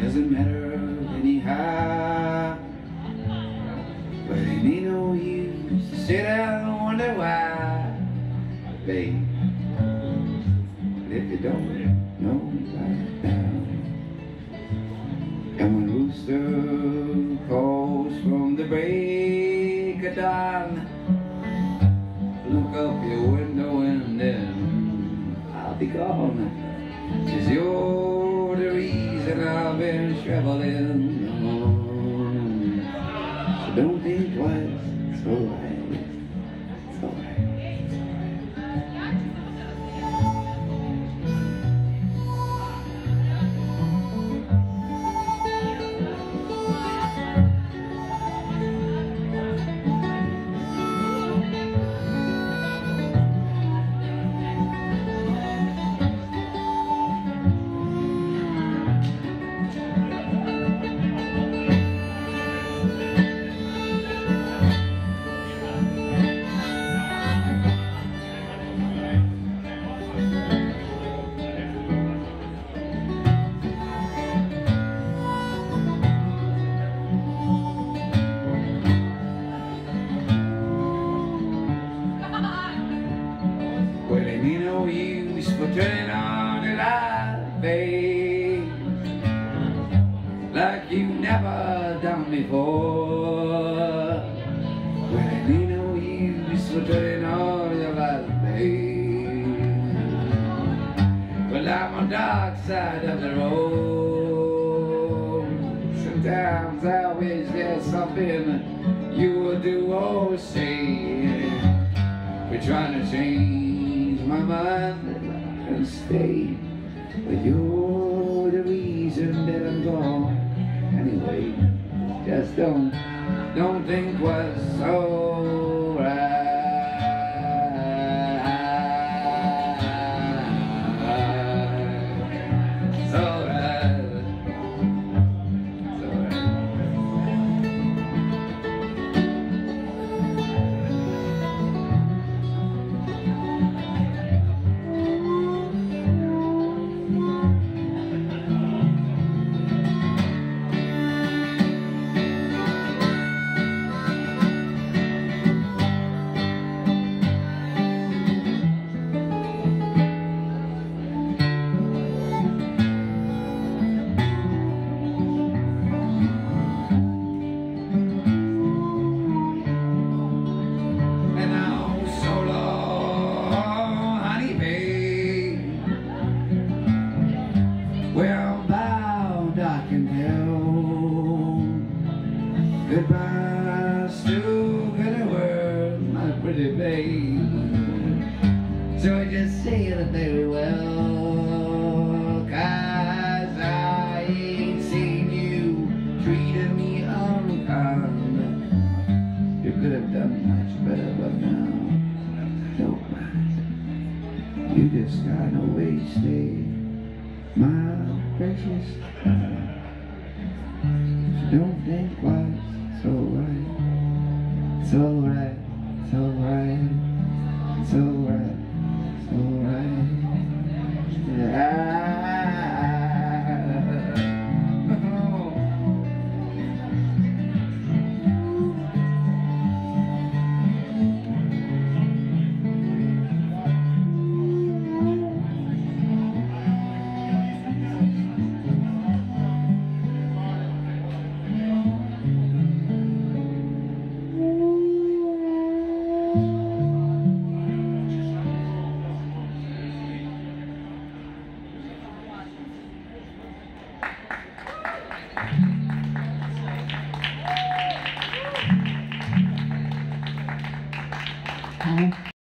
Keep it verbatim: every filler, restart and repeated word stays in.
doesn't matter anyhow. But it ain't no use to sit down and wonder why, babe. But if you don't know right now, and when rooster calls from the break of dawn, look up your window and then I'll be gone. 'Cause you're the reason I've been traveling on. So don't think twice, it's alright, it's alright, it's Well, it ain't no use for turning on the light, babe, like you never done before. Well, it ain't no use for turning on the light, babe, well, I'm on the dark side of the road. Sometimes I wish there's something you would do or say. We're trying to change my mind and stay, but you're the reason that I'm gone. Anyway, just don't, don't think what's alright. It's alright. It's alright. Well, bound I can tell. Goodbye's too good a word, my pretty babe. So I just say it very well, 'cause I ain't seen you treating me unkind. You could have done much better, but now, don't mind. You just gotta waste it, my precious. So don't think why